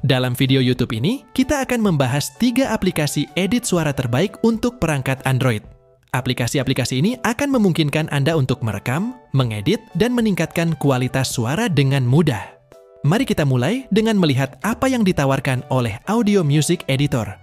Dalam video YouTube ini, kita akan membahas 3 aplikasi edit suara terbaik untuk perangkat Android. Aplikasi-aplikasi ini akan memungkinkan Anda untuk merekam, mengedit, dan meningkatkan kualitas suara dengan mudah. Mari kita mulai dengan melihat apa yang ditawarkan oleh Audio Music Editor.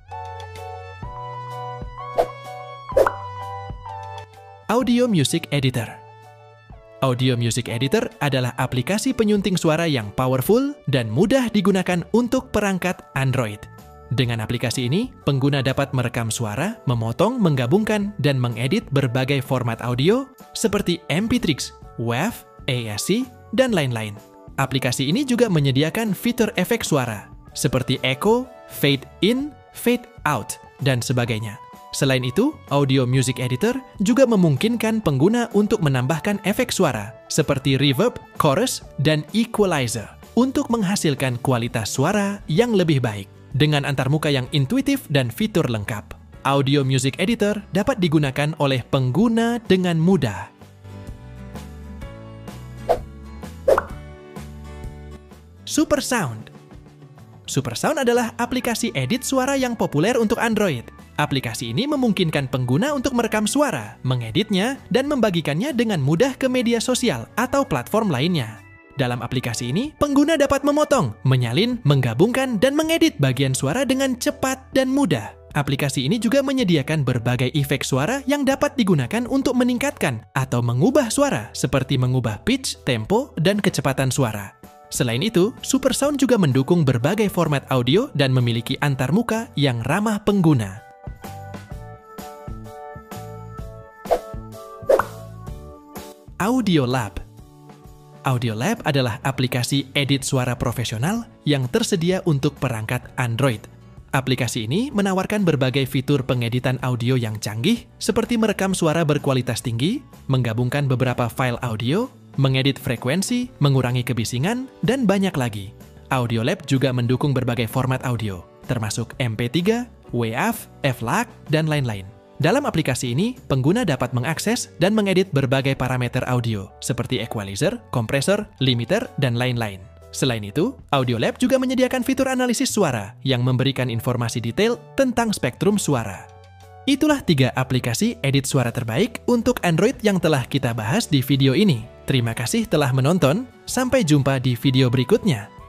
Audio Music Editor. Audio Music Editor adalah aplikasi penyunting suara yang powerful dan mudah digunakan untuk perangkat Android. Dengan aplikasi ini, pengguna dapat merekam suara, memotong, menggabungkan, dan mengedit berbagai format audio seperti MP3, WAV, AAC, dan lain-lain. Aplikasi ini juga menyediakan fitur efek suara seperti echo, fade in, fade out, dan sebagainya. Selain itu, Audio Music Editor juga memungkinkan pengguna untuk menambahkan efek suara seperti reverb, chorus, dan equalizer untuk menghasilkan kualitas suara yang lebih baik. Dengan antarmuka yang intuitif dan fitur lengkap, Audio Music Editor dapat digunakan oleh pengguna dengan mudah. Supersound. Supersound adalah aplikasi edit suara yang populer untuk Android. Aplikasi ini memungkinkan pengguna untuk merekam suara, mengeditnya, dan membagikannya dengan mudah ke media sosial atau platform lainnya. Dalam aplikasi ini, pengguna dapat memotong, menyalin, menggabungkan, dan mengedit bagian suara dengan cepat dan mudah. Aplikasi ini juga menyediakan berbagai efek suara yang dapat digunakan untuk meningkatkan atau mengubah suara, seperti mengubah pitch, tempo, dan kecepatan suara. Selain itu, Supersound juga mendukung berbagai format audio dan memiliki antarmuka yang ramah pengguna. Audiolab. Audiolab adalah aplikasi edit suara profesional yang tersedia untuk perangkat Android. Aplikasi ini menawarkan berbagai fitur pengeditan audio yang canggih, seperti merekam suara berkualitas tinggi, menggabungkan beberapa file audio, mengedit frekuensi, mengurangi kebisingan, dan banyak lagi. Audiolab juga mendukung berbagai format audio, termasuk MP3, WAV, FLAC, dan lain-lain. Dalam aplikasi ini, pengguna dapat mengakses dan mengedit berbagai parameter audio, seperti equalizer, kompresor, limiter, dan lain-lain. Selain itu, Audiolab juga menyediakan fitur analisis suara yang memberikan informasi detail tentang spektrum suara. Itulah 3 aplikasi edit suara terbaik untuk Android yang telah kita bahas di video ini. Terima kasih telah menonton, sampai jumpa di video berikutnya.